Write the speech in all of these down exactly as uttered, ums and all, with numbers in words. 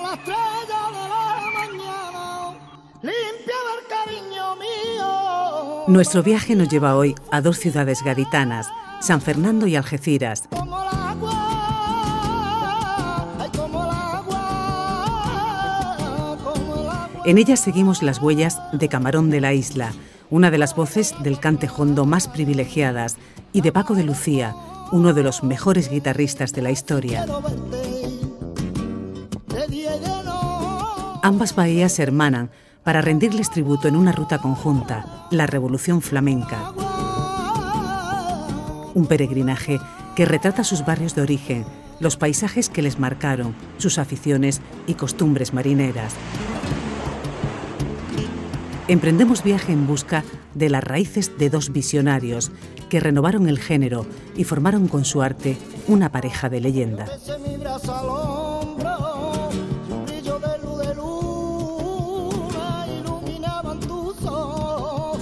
la estrella de la mañana, limpia del cariño mío. Nuestro viaje nos lleva hoy a dos ciudades gaditanas, San Fernando y Algeciras. Como el agua, ay, como el agua, como el agua. En ellas seguimos las huellas de Camarón de la Isla, una de las voces del cante jondo más privilegiadas, y de Paco de Lucía, uno de los mejores guitarristas de la historia. Quiero verte de día y de noche. Ambas bahías se hermanan para rendirles tributo en una ruta conjunta, la Revolución Flamenca. Un peregrinaje que retrata sus barrios de origen, los paisajes que les marcaron, sus aficiones y costumbres marineras. Emprendemos viaje en busca de las raíces de dos visionarios que renovaron el género y formaron con su arte una pareja de leyenda. Ese mi brazo al hombro, un brillo de luz de luna iluminaban tus ojos.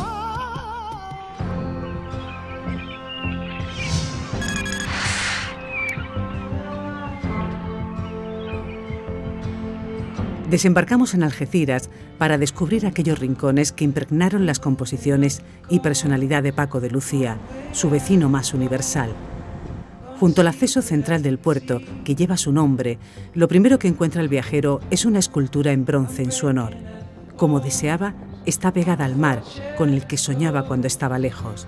Desembarcamos en Algeciras para descubrir aquellos rincones que impregnaron las composiciones y personalidad de Paco de Lucía, su vecino más universal. Junto al acceso central del puerto, que lleva su nombre, lo primero que encuentra el viajero es una escultura en bronce en su honor. Como deseaba, está pegada al mar, con el que soñaba cuando estaba lejos.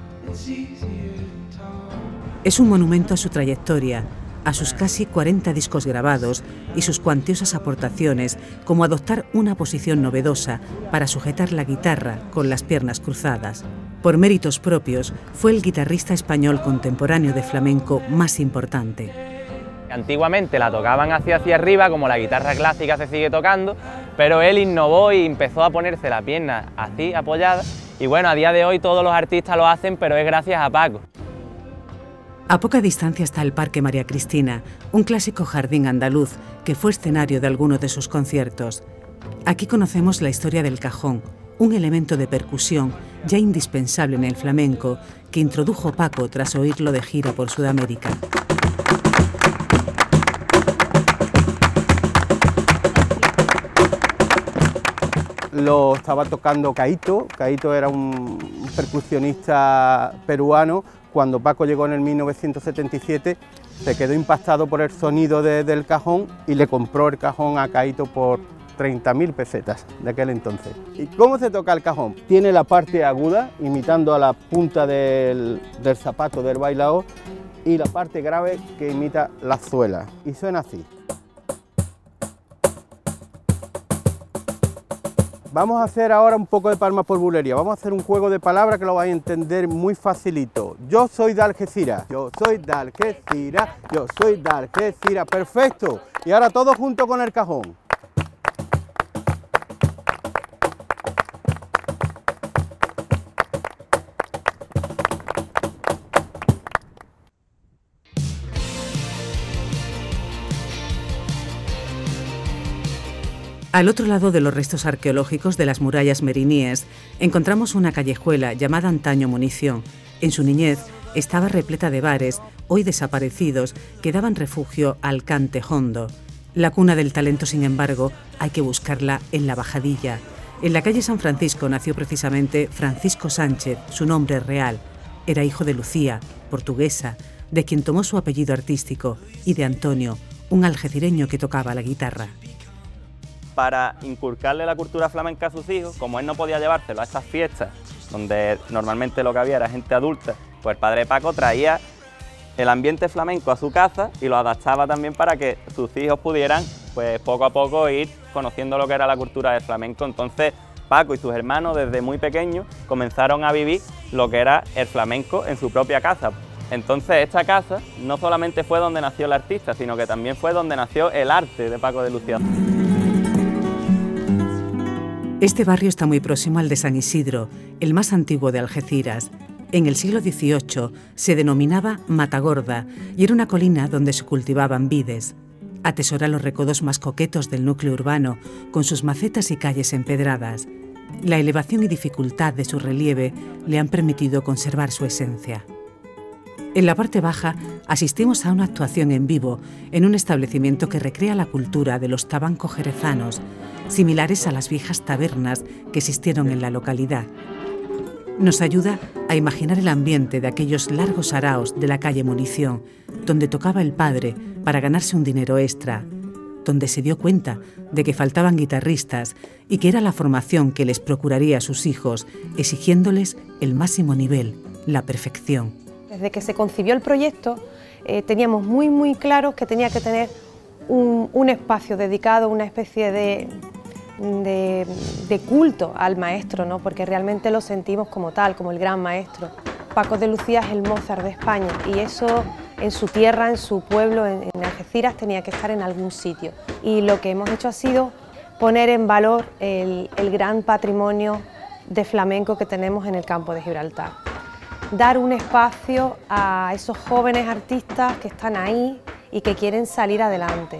Es un monumento a su trayectoria, a sus casi cuarenta discos grabados y sus cuantiosas aportaciones, como adoptar una posición novedosa para sujetar la guitarra con las piernas cruzadas. Por méritos propios, fue el guitarrista español contemporáneo de flamenco más importante. Antiguamente la tocaban hacia hacia arriba, como la guitarra clásica se sigue tocando, pero él innovó y empezó a ponerse la pierna así, apoyada, y bueno, a día de hoy todos los artistas lo hacen, pero es gracias a Paco. A poca distancia está el Parque María Cristina, un clásico jardín andaluz que fue escenario de algunos de sus conciertos. Aquí conocemos la historia del cajón, un elemento de percusión ya indispensable en el flamenco que introdujo Paco tras oírlo de gira por Sudamérica. Lo estaba tocando Caíto. Caíto era un percusionista peruano. Cuando Paco llegó en el mil novecientos setenta y siete, se quedó impactado por el sonido de, del cajón y le compró el cajón a Caíto por treinta mil pesetas de aquel entonces. ¿Y cómo se toca el cajón? Tiene la parte aguda, imitando a la punta del, del zapato del bailaor, y la parte grave que imita la suela. Y suena así. Vamos a hacer ahora un poco de palmas por bulería. Vamos a hacer un juego de palabras que lo vais a entender muy facilito. Yo soy de Algeciras, yo soy de Algeciras, yo soy de Algeciras. Perfecto. Y ahora todos juntos con el cajón. Al otro lado de los restos arqueológicos de las murallas meriníes, encontramos una callejuela llamada antaño Munición. En su niñez estaba repleta de bares, hoy desaparecidos, que daban refugio al cante jondo. La cuna del talento, sin embargo, hay que buscarla en la Bajadilla. En la calle San Francisco nació precisamente Francisco Sánchez, su nombre real. Era hijo de Lucía, portuguesa, de quien tomó su apellido artístico, y de Antonio, un algecireño que tocaba la guitarra. Para inculcarle la cultura flamenca a sus hijos, como él no podía llevárselo a estas fiestas, donde normalmente lo que había era gente adulta, pues el padre Paco traía el ambiente flamenco a su casa y lo adaptaba también para que sus hijos pudieran, pues poco a poco, ir conociendo lo que era la cultura del flamenco. Entonces Paco y sus hermanos desde muy pequeños comenzaron a vivir lo que era el flamenco en su propia casa. Entonces esta casa no solamente fue donde nació el artista, sino que también fue donde nació el arte de Paco de Lucía. Este barrio está muy próximo al de San Isidro, el más antiguo de Algeciras. En el siglo dieciocho se denominaba Matagorda y era una colina donde se cultivaban vides. Atesora los recodos más coquetos del núcleo urbano, con sus macetas y calles empedradas. La elevación y dificultad de su relieve le han permitido conservar su esencia. En la parte baja asistimos a una actuación en vivo en un establecimiento que recrea la cultura de los tabancos jerezanos, similares a las viejas tabernas que existieron en la localidad. Nos ayuda a imaginar el ambiente de aquellos largos araos de la calle Munición, donde tocaba el padre para ganarse un dinero extra, donde se dio cuenta de que faltaban guitarristas y que era la formación que les procuraría a sus hijos, exigiéndoles el máximo nivel, la perfección. Desde que se concibió el proyecto, eh, teníamos muy muy claro que tenía que tener un, un espacio dedicado, una especie de, de, de culto al maestro, ¿no? Porque realmente lo sentimos como tal, como el gran maestro. Paco de Lucía es el Mozart de España y eso en su tierra, en su pueblo, en, en Algeciras, tenía que estar en algún sitio. Y lo que hemos hecho ha sido poner en valor el, el gran patrimonio de flamenco que tenemos en el campo de Gibraltar. Dar un espacio a esos jóvenes artistas que están ahí y que quieren salir adelante.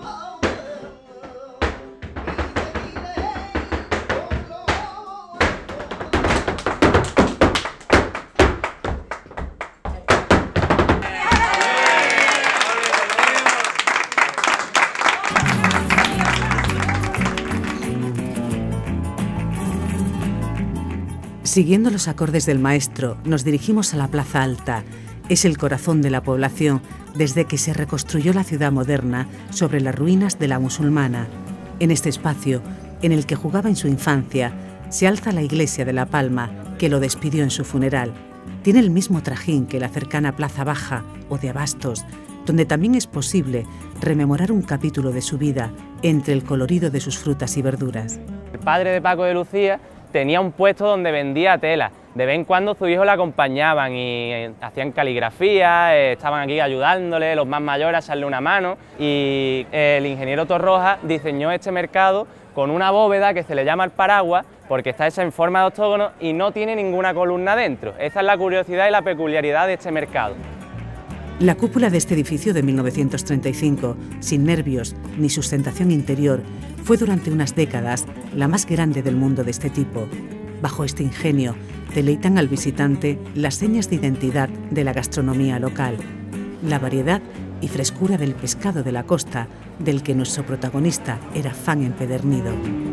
Siguiendo los acordes del maestro, nos dirigimos a la Plaza Alta. Es el corazón de la población desde que se reconstruyó la ciudad moderna sobre las ruinas de la musulmana. En este espacio, en el que jugaba en su infancia, se alza la iglesia de La Palma, que lo despidió en su funeral. Tiene el mismo trajín que la cercana Plaza Baja o de Abastos, donde también es posible rememorar un capítulo de su vida entre el colorido de sus frutas y verduras. El padre de Paco de Lucía tenía un puesto donde vendía tela. De vez en cuando sus hijos le acompañaban y hacían caligrafía, eh, estaban aquí ayudándole, los más mayores a echarle una mano. Y el ingeniero Torroja diseñó este mercado con una bóveda que se le llama el paraguas, porque está hecha en forma de octógono y no tiene ninguna columna dentro. Esa es la curiosidad y la peculiaridad de este mercado. La cúpula de este edificio de mil novecientos treinta y cinco, sin nervios ni sustentación interior, fue durante unas décadas la más grande del mundo de este tipo. Bajo este ingenio, deleitan al visitante las señas de identidad de la gastronomía local, la variedad y frescura del pescado de la costa, del que nuestro protagonista era fan empedernido.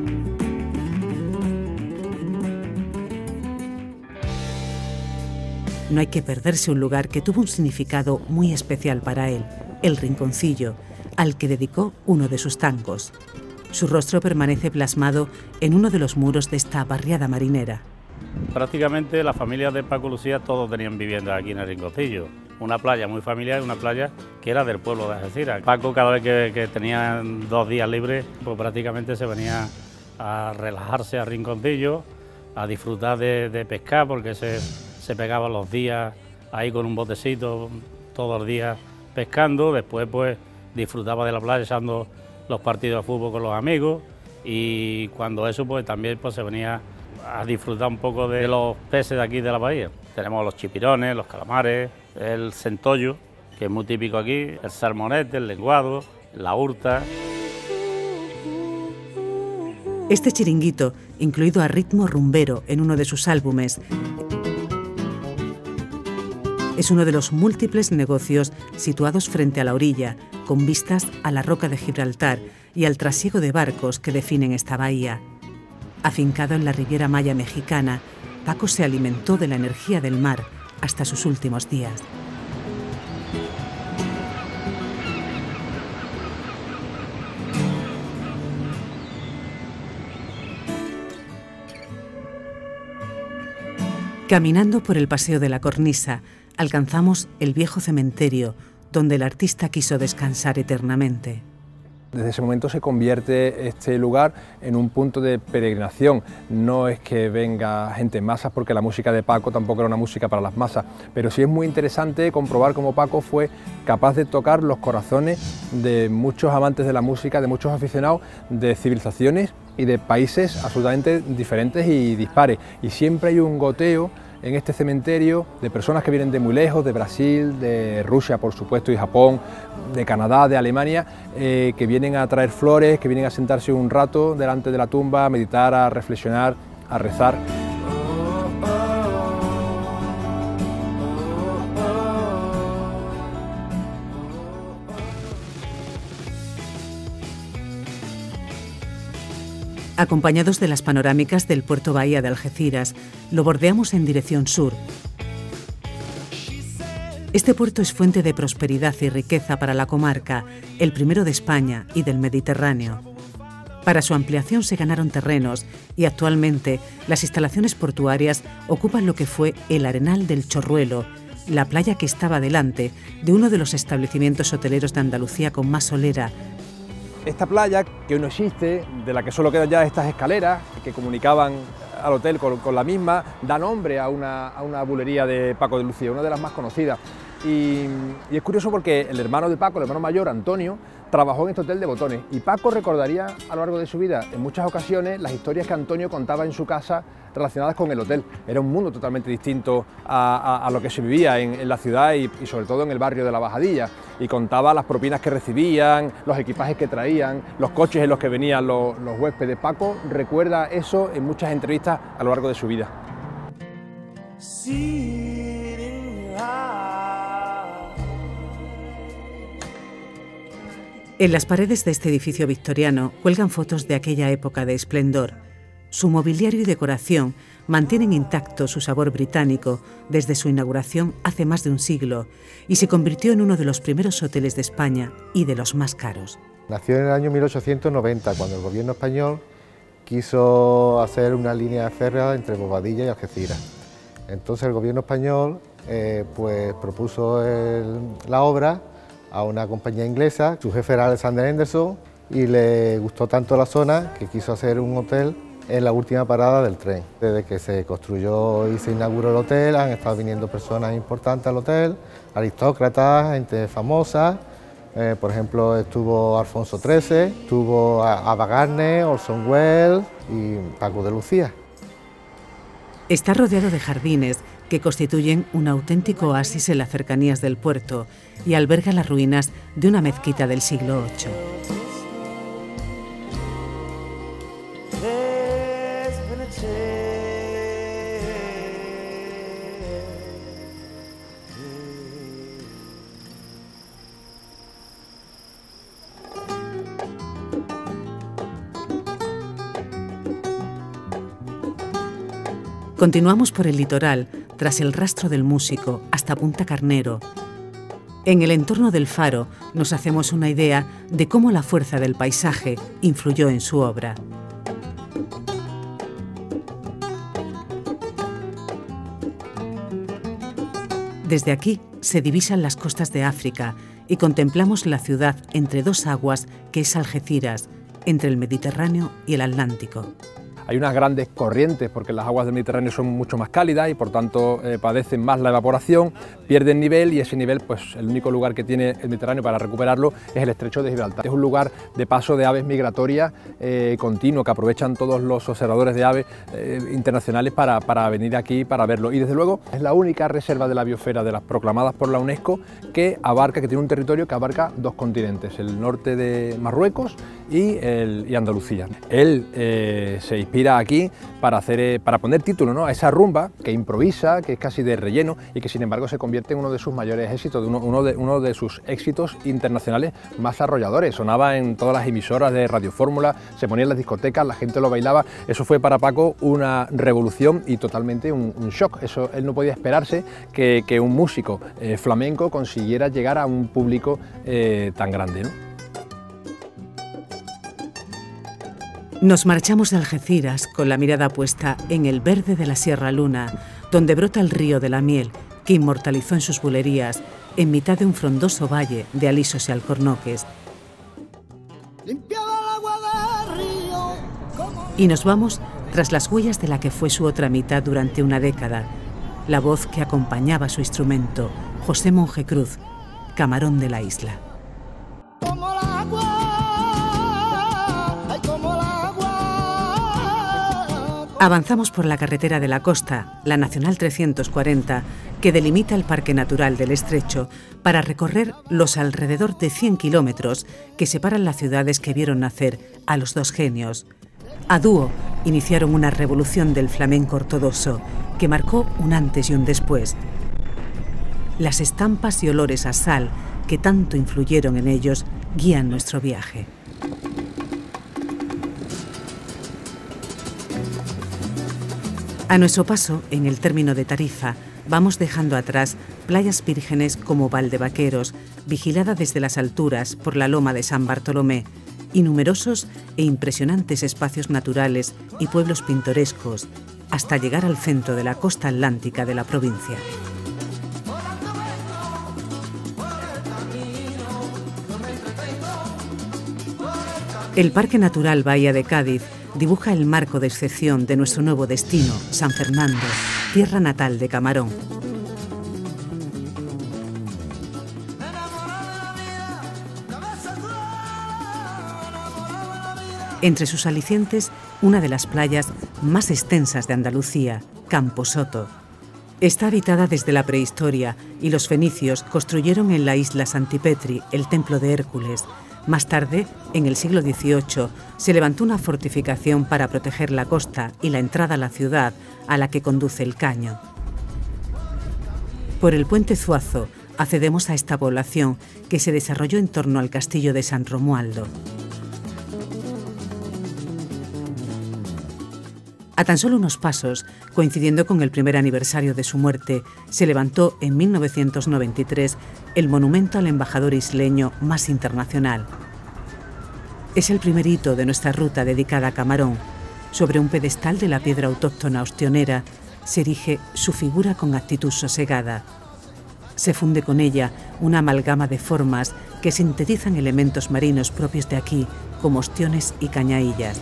No hay que perderse un lugar que tuvo un significado muy especial para él, el Rinconcillo, al que dedicó uno de sus tangos. Su rostro permanece plasmado en uno de los muros de esta barriada marinera. Prácticamente la familia de Paco Lucía todos tenían viviendas aquí en el Rinconcillo. Una playa muy familiar, una playa que era del pueblo de Algeciras. Paco cada vez que, que tenía dos días libres, pues prácticamente se venía a relajarse al Rinconcillo, a disfrutar de, de pescar, porque se, se pegaba los días ahí con un botecito, todos los días pescando. Después pues disfrutaba de la playa echando los partidos de fútbol con los amigos, y cuando eso pues también pues se venía a disfrutar un poco de los peces de aquí de la bahía. Tenemos los chipirones, los calamares, el centollo, que es muy típico aquí, el salmonete, el lenguado, la hurta. Este chiringuito, incluido a ritmo rumbero en uno de sus álbumes, es uno de los múltiples negocios situados frente a la orilla, con vistas a la roca de Gibraltar y al trasiego de barcos que definen esta bahía. Afincado en la Riviera Maya mexicana, Paco se alimentó de la energía del mar hasta sus últimos días. Caminando por el Paseo de la Cornisa, alcanzamos el viejo cementerio, donde el artista quiso descansar eternamente. Desde ese momento se convierte este lugar en un punto de peregrinación. No es que venga gente en masas, porque la música de Paco tampoco era una música para las masas, pero sí es muy interesante comprobar cómo Paco fue capaz de tocar los corazones de muchos amantes de la música, de muchos aficionados de civilizaciones y de países absolutamente diferentes y dispares. Y siempre hay un goteo en este cementerio de personas que vienen de muy lejos, de Brasil, de Rusia por supuesto y Japón, de Canadá, de Alemania, eh, que vienen a traer flores, que vienen a sentarse un rato delante de la tumba, a meditar, a reflexionar, a rezar. Acompañados de las panorámicas del puerto bahía de Algeciras, lo bordeamos en dirección sur. Este puerto es fuente de prosperidad y riqueza para la comarca, el primero de España y del Mediterráneo. Para su ampliación se ganaron terrenos y actualmente las instalaciones portuarias ocupan lo que fue el Arenal del Chorruelo, la playa que estaba delante de uno de los establecimientos hoteleros de Andalucía con más solera. Esta playa, que hoy no existe, de la que solo quedan ya estas escaleras que comunicaban al hotel con, con la misma, da nombre a una, a una bulería de Paco de Lucía, una de las más conocidas. Y, y es curioso porque el hermano de Paco, el hermano mayor, Antonio, trabajó en este hotel de Botones, y Paco recordaría a lo largo de su vida, en muchas ocasiones, las historias que Antonio contaba en su casa relacionadas con el hotel. Era un mundo totalmente distinto a, a, a lo que se vivía en, en la ciudad y, y sobre todo en el barrio de La Bajadilla, y contaba las propinas que recibían, los equipajes que traían, los coches en los que venían los, los huéspedes. Paco recuerda eso en muchas entrevistas a lo largo de su vida. En las paredes de este edificio victoriano cuelgan fotos de aquella época de esplendor. Su mobiliario y decoración mantienen intacto su sabor británico desde su inauguración hace más de un siglo y se convirtió en uno de los primeros hoteles de España y de los más caros. Nació en el año mil ochocientos noventa, cuando el gobierno español quiso hacer una línea férrea entre Bobadilla y Algeciras. Entonces el gobierno español eh, pues, propuso el, la obra a una compañía inglesa. Su jefe era Alexander Henderson y le gustó tanto la zona que quiso hacer un hotel en la última parada del tren. Desde que se construyó y se inauguró el hotel han estado viniendo personas importantes al hotel, aristócratas, gente famosa. Eh, por ejemplo, estuvo Alfonso trece, estuvo Ava Gardner, Orson Welles y Paco de Lucía. Está rodeado de jardines que constituyen un auténtico oasis en las cercanías del puerto y alberga las ruinas de una mezquita del siglo ocho. Continuamos por el litoral, tras el rastro del músico, hasta Punta Carnero. En el entorno del faro nos hacemos una idea de cómo la fuerza del paisaje influyó en su obra. Desde aquí se divisan las costas de África y contemplamos la ciudad entre dos aguas que es Algeciras, entre el Mediterráneo y el Atlántico. Hay unas grandes corrientes porque las aguas del Mediterráneo son mucho más cálidas y por tanto eh, padecen más la evaporación, pierden nivel y ese nivel, pues el único lugar que tiene el Mediterráneo para recuperarlo es el estrecho de Gibraltar. Es un lugar de paso de aves migratorias eh, continuo que aprovechan todos los observadores de aves eh, internacionales para, para venir aquí para verlo, y desde luego es la única reserva de la biosfera de las proclamadas por la UNESCO que abarca, que tiene un territorio que abarca dos continentes, el norte de Marruecos y, el, y Andalucía. Él eh, se inspira aquí para, hacer, para poner título, ¿no?, a esa rumba que improvisa, que es casi de relleno y que sin embargo se convierte en uno de sus mayores éxitos, uno, uno, de, uno de sus éxitos internacionales más arrolladores. Sonaba en todas las emisoras de Radio Fórmula, se ponía en las discotecas, la gente lo bailaba. Eso fue para Paco una revolución y totalmente un, un shock. Eso, él no podía esperarse que, que un músico eh, flamenco consiguiera llegar a un público eh, tan grande, ¿no? Nos marchamos de Algeciras con la mirada puesta en el verde de la Sierra Luna, donde brota el río de la miel, que inmortalizó en sus bulerías, en mitad de un frondoso valle de alisos y alcornoques. Y nos vamos tras las huellas de la que fue su otra mitad durante una década, la voz que acompañaba su instrumento, José Mongecruz, camarón de la isla. Avanzamos por la carretera de la costa, la Nacional trescientos cuarenta, que delimita el Parque Natural del Estrecho, para recorrer los alrededor de cien kilómetros que separan las ciudades que vieron nacer a los dos genios. A dúo iniciaron una revolución del flamenco ortodoxo que marcó un antes y un después. Las estampas y olores a sal que tanto influyeron en ellos guían nuestro viaje. A nuestro paso, en el término de Tarifa, vamos dejando atrás playas vírgenes como Valdevaqueros, vigilada desde las alturas por la loma de San Bartolomé, y numerosos e impresionantes espacios naturales y pueblos pintorescos, hasta llegar al centro de la costa atlántica de la provincia. El Parque Natural Bahía de Cádiz dibuja el marco de excepción de nuestro nuevo destino, San Fernando, tierra natal de Camarón. Entre sus alicientes, una de las playas más extensas de Andalucía, Camposoto. Está habitada desde la prehistoria y los fenicios construyeron en la isla Santipetri el templo de Hércules. Más tarde, en el siglo dieciocho, se levantó una fortificación para proteger la costa y la entrada a la ciudad a la que conduce el caño. Por el puente Zuazo accedemos a esta población que se desarrolló en torno al castillo de San Romualdo. A tan solo unos pasos, coincidiendo con el primer aniversario de su muerte, se levantó en mil novecientos noventa y tres el monumento al embajador isleño más internacional. Es el primer hito de nuestra ruta dedicada a Camarón. Sobre un pedestal de la piedra autóctona ostionera se erige su figura con actitud sosegada. Se funde con ella una amalgama de formas que sintetizan elementos marinos propios de aquí, como ostiones y cañaillas.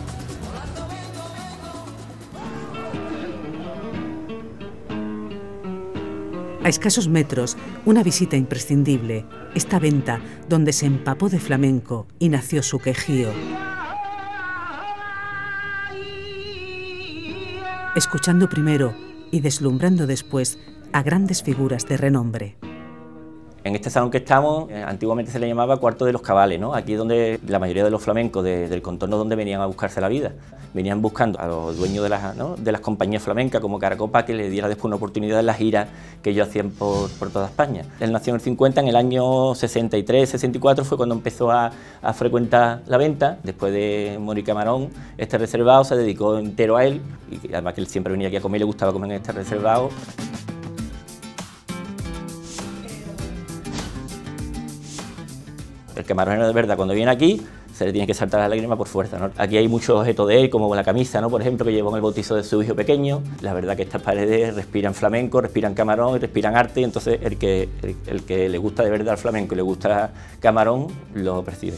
A escasos metros, una visita imprescindible, esta venta donde se empapó de flamenco y nació su quejío. Escuchando primero y deslumbrando después a grandes figuras de renombre. En este salón que estamos, eh, antiguamente se le llamaba Cuarto de los Cabales, ¿no? Aquí es donde la mayoría de los flamencos de, del contorno donde venían a buscarse la vida. Venían buscando a los dueños de las, ¿no? de las compañías flamencas como Caracopa, que le diera después una oportunidad en las giras que ellos hacían por, por toda España. Él nació en el cincuenta, en el año sesenta y tres, sesenta y cuatro fue cuando empezó a, a frecuentar la venta. Después de morir Camarón, este reservado se dedicó entero a él, y además que él siempre venía aquí a comer y le gustaba comer en este reservado. El camaronero de verdad, cuando viene aquí, se le tiene que saltar la lágrima por fuerza, ¿no? Aquí hay muchos objetos de él, como la camisa, ¿no? Por ejemplo, que llevó en el bautizo de su hijo pequeño. La verdad que estas paredes respiran flamenco, respiran Camarón y respiran arte, y entonces el que, el, el que le gusta de verdad el flamenco y le gusta Camarón, lo percibe.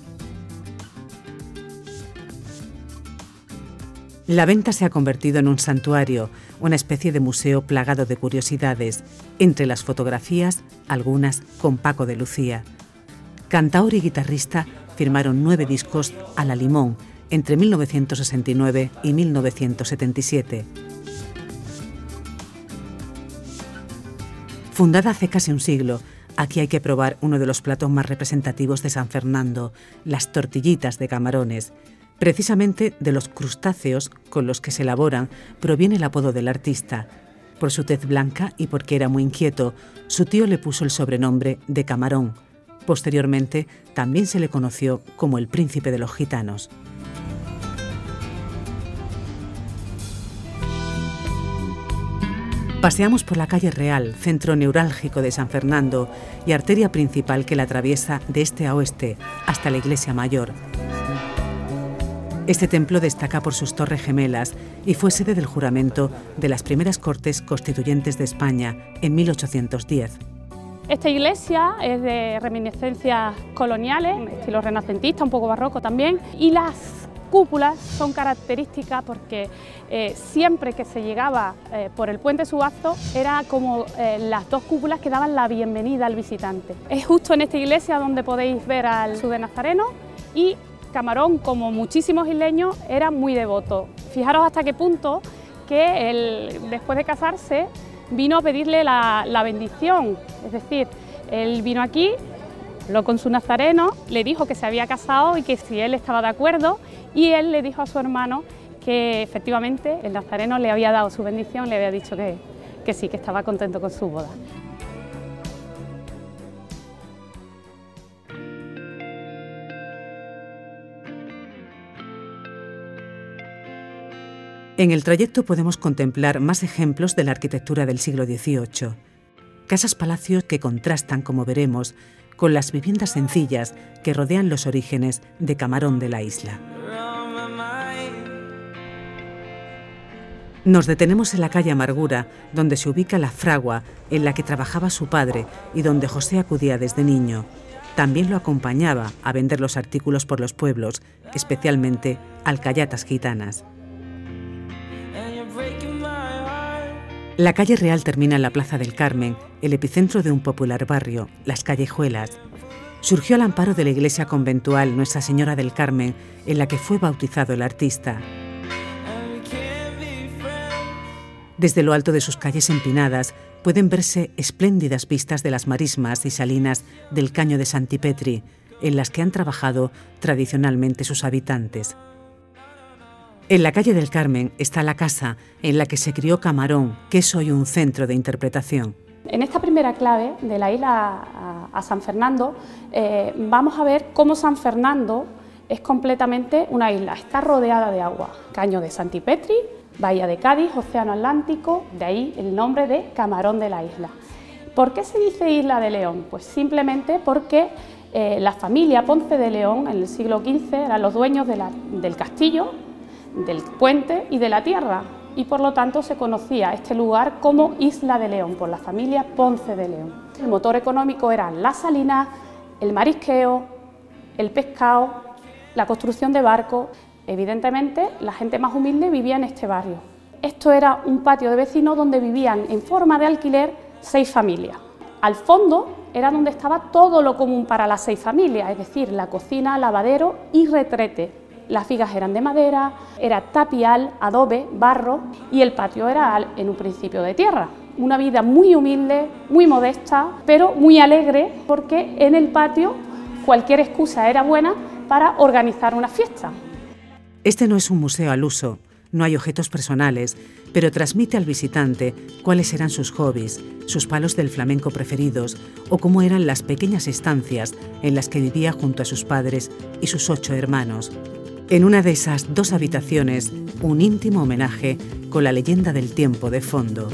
La venta se ha convertido en un santuario, una especie de museo plagado de curiosidades, entre las fotografías, algunas con Paco de Lucía. Cantaor y guitarrista firmaron nueve discos a la Limón entre mil novecientos sesenta y nueve y mil novecientos setenta y siete. Fundada hace casi un siglo, aquí hay que probar uno de los platos más representativos de San Fernando, las tortillitas de camarones. Precisamente de los crustáceos con los que se elaboran proviene el apodo del artista. Por su tez blanca y porque era muy inquieto, su tío le puso el sobrenombre de Camarón. Posteriormente, también se le conoció como el príncipe de los gitanos. Paseamos por la calle Real, centro neurálgico de San Fernando y arteria principal que la atraviesa de este a oeste hasta la iglesia mayor. Este templo destaca por sus torres gemelas y fue sede del juramento de las primeras Cortes Constituyentes de España en mil ochocientos diez. Esta iglesia es de reminiscencias coloniales, estilo renacentista, un poco barroco también, y las cúpulas son características porque eh, siempre que se llegaba eh, por el puente Zuazo era como eh, las dos cúpulas que daban la bienvenida al visitante. Es justo en esta iglesia donde podéis ver al Jesús de Nazareno, y Camarón, como muchísimos isleños, era muy devoto. Fijaros hasta qué punto que él, después de casarse, vino a pedirle la, la bendición, es decir, él vino aquí, habló con su nazareno, le dijo que se había casado y que si él estaba de acuerdo, y él le dijo a su hermano que efectivamente el nazareno le había dado su bendición, le había dicho que, que sí, que estaba contento con su boda. En el trayecto podemos contemplar más ejemplos de la arquitectura del siglo dieciocho. Casas-palacios que contrastan, como veremos, con las viviendas sencillas que rodean los orígenes de Camarón de la Isla. Nos detenemos en la calle Amargura, donde se ubica la fragua en la que trabajaba su padre y donde José acudía desde niño. También lo acompañaba a vender los artículos por los pueblos, especialmente alcayatas gitanas. La calle Real termina en la Plaza del Carmen, el epicentro de un popular barrio, Las Callejuelas. Surgió al amparo de la iglesia conventual Nuestra Señora del Carmen, en la que fue bautizado el artista. Desde lo alto de sus calles empinadas pueden verse espléndidas vistas de las marismas y salinas del Caño de Santipetri, en las que han trabajado tradicionalmente sus habitantes. En la calle del Carmen está la casa en la que se crió Camarón, que es hoy un centro de interpretación. En esta primera clave de la isla a, a San Fernando eh, vamos a ver cómo San Fernando es completamente una isla, está rodeada de agua. Caño de Santipetri, Bahía de Cádiz, Océano Atlántico, de ahí el nombre de Camarón de la Isla. ¿Por qué se dice Isla de León? Pues simplemente porque eh, la familia Ponce de León en el siglo quince eran los dueños de la, del castillo, del puente y de la tierra, y por lo tanto se conocía este lugar como Isla de León, por la familia Ponce de León. El motor económico eran las salinas, el marisqueo, el pescado, la construcción de barcos. Evidentemente, la gente más humilde vivía en este barrio. Esto era un patio de vecinos donde vivían en forma de alquiler seis familias. Al fondo era donde estaba todo lo común para las seis familias, es decir, la cocina, lavadero y retrete. Las vigas eran de madera, era tapial, adobe, barro y el patio era en un principio de tierra. Una vida muy humilde, muy modesta, pero muy alegre porque en el patio cualquier excusa era buena para organizar una fiesta. Este no es un museo al uso, no hay objetos personales, pero transmite al visitante cuáles eran sus hobbies, sus palos del flamenco preferidos o cómo eran las pequeñas estancias en las que vivía junto a sus padres y sus ocho hermanos. En una de esas dos habitaciones, un íntimo homenaje con la leyenda del tiempo de fondo.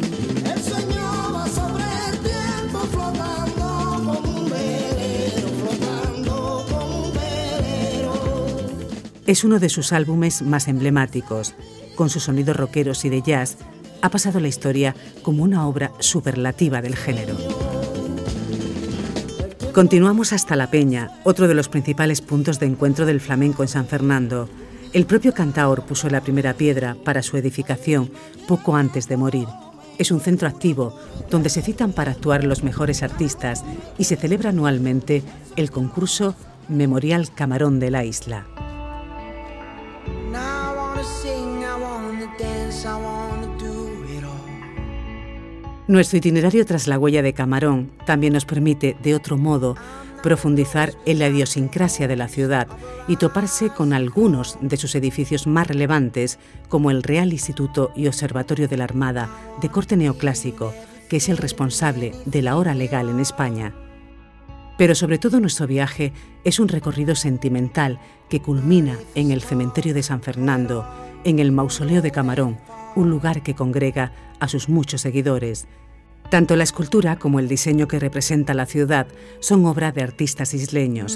Es uno de sus álbumes más emblemáticos. Con sus sonidos rockeros y de jazz, ha pasado la historia como una obra superlativa del género. Continuamos hasta La Peña, otro de los principales puntos de encuentro del flamenco en San Fernando. El propio cantaor puso la primera piedra para su edificación poco antes de morir. Es un centro activo donde se citan para actuar los mejores artistas y se celebra anualmente el concurso Memorial Camarón de la Isla. Nuestro itinerario tras la huella de Camarón también nos permite, de otro modo, profundizar en la idiosincrasia de la ciudad y toparse con algunos de sus edificios más relevantes, como el Real Instituto y Observatorio de la Armada, de corte neoclásico, que es el responsable de la hora legal en España. Pero sobre todo nuestro viaje es un recorrido sentimental que culmina en el cementerio de San Fernando, en el mausoleo de Camarón, un lugar que congrega a sus muchos seguidores. Tanto la escultura como el diseño que representa la ciudad son obra de artistas isleños.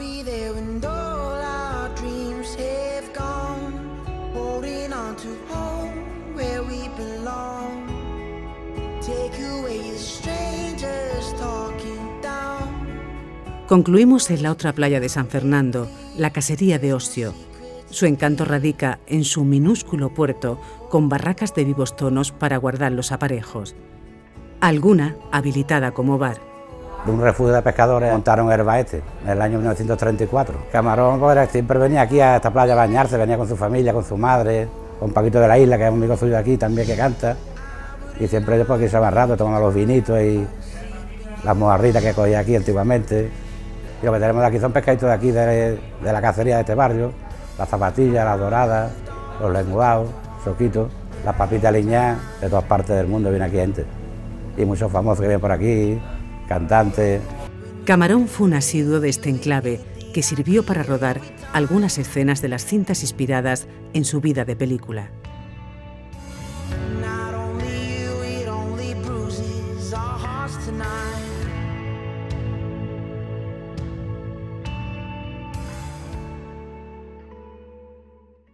Concluimos en la otra playa de San Fernando, la casería de Osio. Su encanto radica en su minúsculo puerto con barracas de vivos tonos para guardar los aparejos. Alguna habilitada como bar. De un refugio de pescadores montaron el Baete en el año mil novecientos treinta y cuatro. Camarón pues, siempre venía aquí a esta playa a bañarse, venía con su familia, con su madre, con Paquito de la Isla, que es un amigo suyo de aquí también que canta. Y siempre después aquí se va rato, tomando los vinitos y las mojarritas que cogía aquí antiguamente. Y lo que tenemos aquí son pescaditos de aquí, de, de la cacería de este barrio. Las zapatillas, las doradas, los lenguados, soquitos, las papitas liñadas, de todas partes del mundo viene aquí gente. Y muchos famosos que vienen por aquí, cantantes. Camarón fue un asiduo de este enclave que sirvió para rodar algunas escenas de las cintas inspiradas en su vida de película.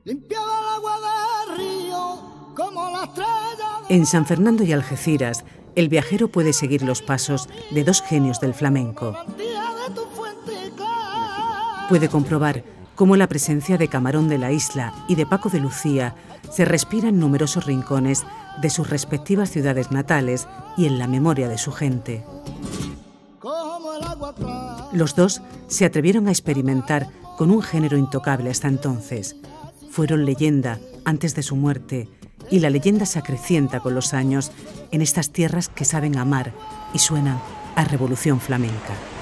limpiaba el agua del río como la estrella. En San Fernando y Algeciras, el viajero puede seguir los pasos de dos genios del flamenco. Puede comprobar cómo la presencia de Camarón de la Isla y de Paco de Lucía se respira en numerosos rincones de sus respectivas ciudades natales y en la memoria de su gente. Los dos se atrevieron a experimentar con un género intocable hasta entonces. Fueron leyenda antes de su muerte y la leyenda se acrecienta con los años en estas tierras que saben amar y suenan a revolución flamenca.